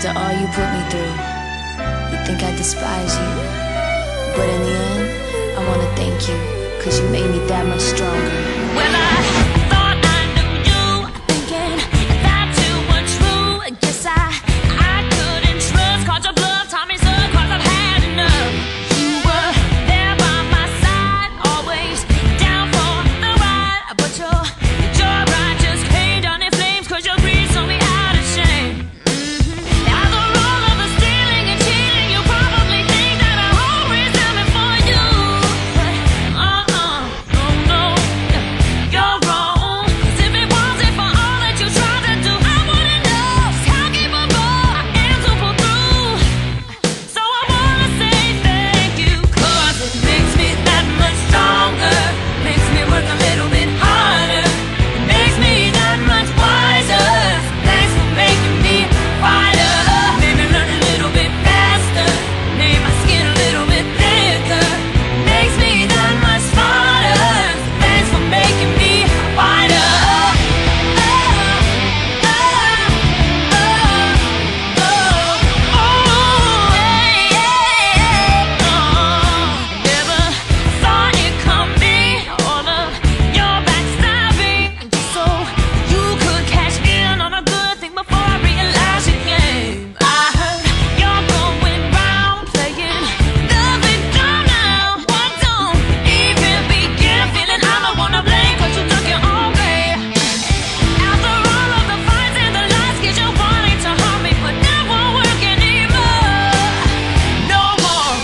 After all you put me through, you think I despise you, but in the end, I wanna thank you, 'cause you made me that much stronger. Well, I thought I knew you, thinking that you were true. Guess I couldn't trust, caught your bluff, taught me so, 'cause I've had enough. You were there by my side, always down for the ride, but your ride just came down in flames, 'cause your greed saw me out of shame. After all of the stealing and cheating, you probably think that I always coming for you, but no, you're wrong. 'Cause if it wasn't for all that you tried to do, I wouldn't know just how capable I am to pull through. So I wanna say thank you, 'cause it makes me that much stronger, makes me work a little bit harder, it makes me that much wiser. Thanks for making me a fighter, made me learn a little bit faster, made my skin a little bit thicker, makes me that much smarter. Thanks for making me a fighter. Never saw it coming, all of your backstabbing, just so you could cash in on a good thing before I realized your game. I heard you're going round playing the victim now. I don't even begin feeling I'm the one to blame, 'cause you took your own way. After all of the fights and the lies, 'cause you wanted to harm me, but that won't work anymore. No more,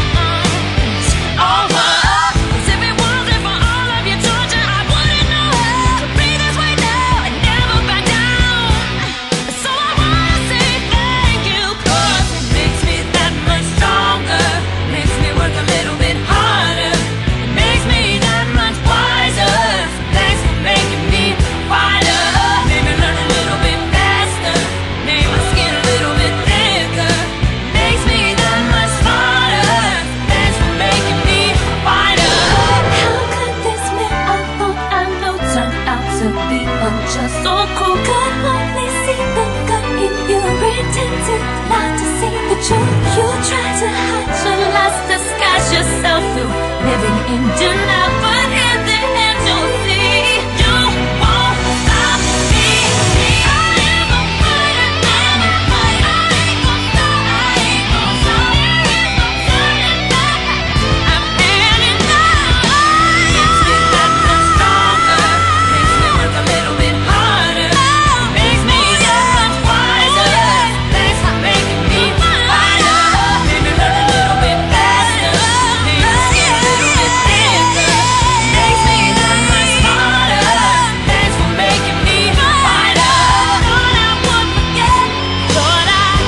it's over. 'Cause if it wasn't for all of your torture, I wouldn't know how to breathe this way now and never back down. So I wanna say thank you, 'cause it makes me that much stronger, makes me work a little bit harder, it makes me that much wiser. Thanks for making me a fighter, made me learn a little bit faster, made my skin a little bit thicker, makes me that much smarter. Thanks for making me a fighter. How could this man I thought I know turn out to be unjust, so cruel? Could only see the good in you, pretended not to see the truth. You tried to hide your lies, disguise yourself through living in denial, but in the end you'll see you won't stop me. I am a fighter, I'm a fighter. I ain't gon' stop, I ain't gon' stop. There is no turning back, I'm heading high. Makes me that much stronger, makes me work a little bit harder, makes me that much wiser. Thanks for making me a fighter, made me learn a little bit faster, made my skin a little bit thicker, makes me that much smarter. Thanks for making me a fighter. Thought I would forget, thought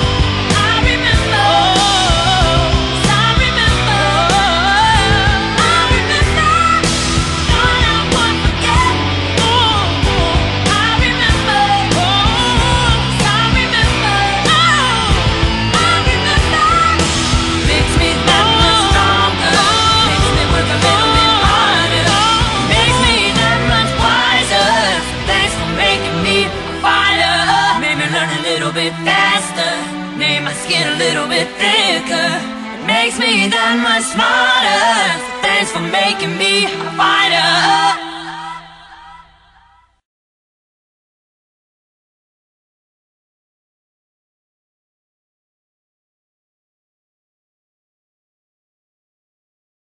I remember, I remember, I remember. Thought I would forget, I remember, I remember, I remember. Makes me that much stronger, makes me work a little bit harder, makes me that much wiser. Thanks for making me a fighter, made me learn a little bit faster, made my skin a little bit thicker, it makes me that much smarter. Thanks for making me a fighter.